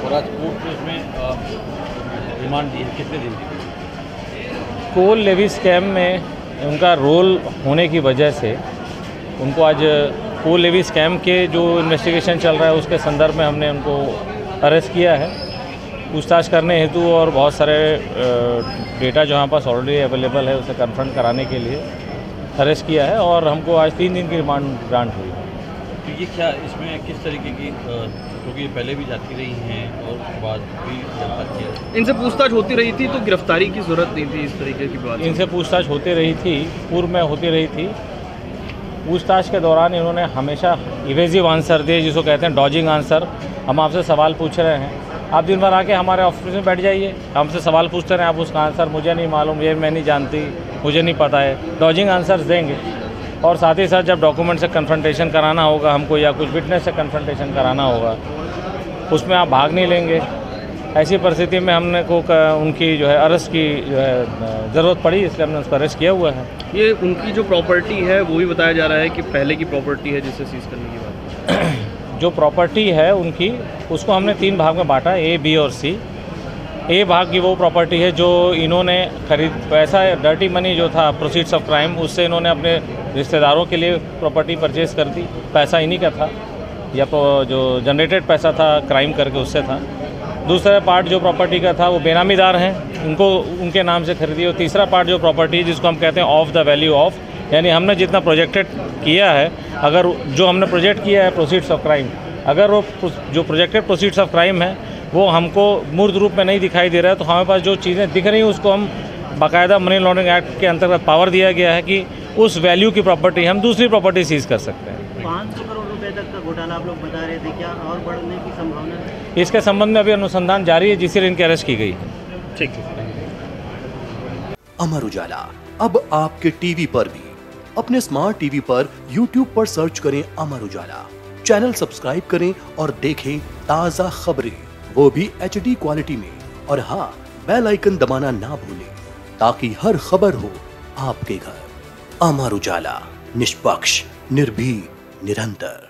और आज कोर्ट में उसमें रिमांड दी है, कितने दिन की? कोल लेवी स्कैम में उनका रोल होने की वजह से उनको आज कोल लेवी स्कैम के जो इन्वेस्टिगेशन चल रहा है उसके संदर्भ में हमने उनको अरेस्ट किया है पूछताछ करने हेतु, और बहुत सारे डेटा जो हमारे पास ऑलरेडी अवेलेबल है उसे कन्फ्रंट कराने के लिए अरेस्ट किया है, और हमको आज 3 दिन की रिमांड ग्रांट हुई। तो ये क्या इसमें किस तरीके की, क्योंकि ये पहले भी जाती रही हैं और उसके बाद भी गिरफ्तार किया, इनसे पूछताछ होती रही थी तो गिरफ्तारी की जरूरत नहीं थी, इस तरीके की बात? इनसे पूछताछ होती रही थी, पूर्व में होती रही थी। पूछताछ के दौरान इन्होंने हमेशा इवेजिव आंसर दिए, जिसको कहते हैं डॉजिंग आंसर। हम आपसे सवाल पूछ रहे हैं, आप दिन भर आके हमारे ऑफिस में बैठ जाइए, हमसे सवाल पूछते रहे, आप उसका आंसर मुझे नहीं मालूम, ये मैं नहीं जानती, मुझे नहीं पता है, डॉजिंग आंसर्स देंगे। और साथ ही साथ जब डॉक्यूमेंट से कन्फ्रंटेशन कराना होगा हमको, या कुछ विटनेस से कन्फ्रंटेशन कराना होगा, उसमें आप भाग नहीं लेंगे। ऐसी परिस्थिति में हमने को उनकी जो है अरेस्ट की जो है ज़रूरत पड़ी, इसलिए हमने उसको अरेस्ट किया हुआ है। ये उनकी जो प्रॉपर्टी है वो भी बताया जा रहा है कि पहले की प्रॉपर्टी है जिसे सीज करने की बात। जो प्रॉपर्टी है उनकी, उसको हमने 3 भाग में बांटा, ए, बी और सी। ए भाग की वो प्रॉपर्टी है जो इन्होंने पैसा, डर्टी मनी जो था प्रोसीड्स ऑफ क्राइम, उससे इन्होंने अपने रिश्तेदारों के लिए प्रॉपर्टी परचेज़ कर दी। पैसा इन्हीं का था, या जो जनरेटेड पैसा था क्राइम करके उससे था। दूसरा पार्ट जो प्रॉपर्टी का था वो बेनामीदार हैं, उनको उनके नाम से खरीदी। और तीसरा पार्ट जो प्रॉपर्टी जिसको हम कहते हैं ऑफ द वैल्यू ऑफ, यानी हमने जितना प्रोजेक्टेड किया है, अगर जो हमने प्रोजेक्ट किया है प्रोसीड्स ऑफ क्राइम, अगर वो जो प्रोजेक्टेड प्रोसीड्स ऑफ क्राइम है वो हमको मूर्त रूप में नहीं दिखाई दे रहा है, तो हमारे पास जो चीज़ें दिख रही हैं उसको हम बाकायदा मनी लॉन्ड्रिंग एक्ट के अंतर्गत पावर दिया गया है कि उस वैल्यू की प्रॉपर्टी हम दूसरी प्रॉपर्टी सीज कर सकते हैं। 500 करोड़ रुपए तक का घोटाला आप लोग बता रहे थे, क्या और बढ़ने की संभावना है? इसके संबंध में अभी अनुसंधान जारी है, जिससे इनकी अरेस्ट की गई है। ठीक है। अमर उजाला अब आपके टीवी पर भी। अपने स्मार्ट टीवी पर YouTube पर सर्च करें अमर उजाला, चैनल सब्सक्राइब करें और देखें ताज़ा खबरें, वो भी HD क्वालिटी में। और हाँ, बेल आइकन दबाना ना भूलें ताकि हर खबर हो आपके घर। अमर उजाला, निष्पक्ष, निर्भीक, निरंतर।